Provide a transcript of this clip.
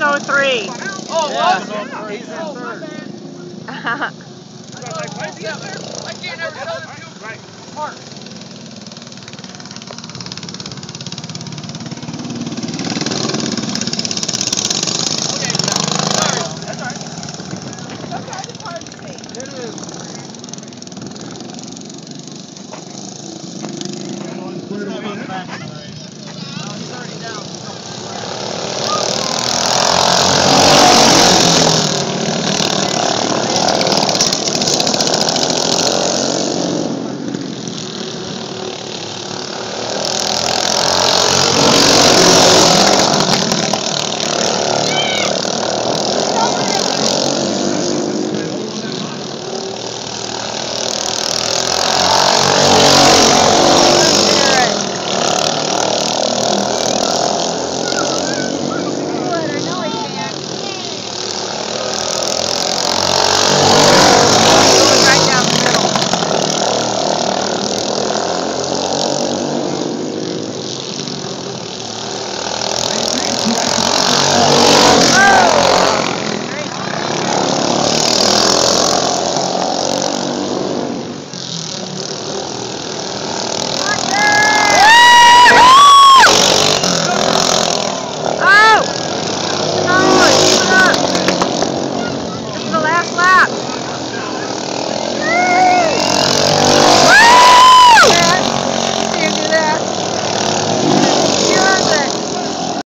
103. Oh, Yeah, what? he's in third. I can't ever tell them two apart. Okay, sorry. That's all right. Sometimes it's hard to see. It is. Oh, he's already down.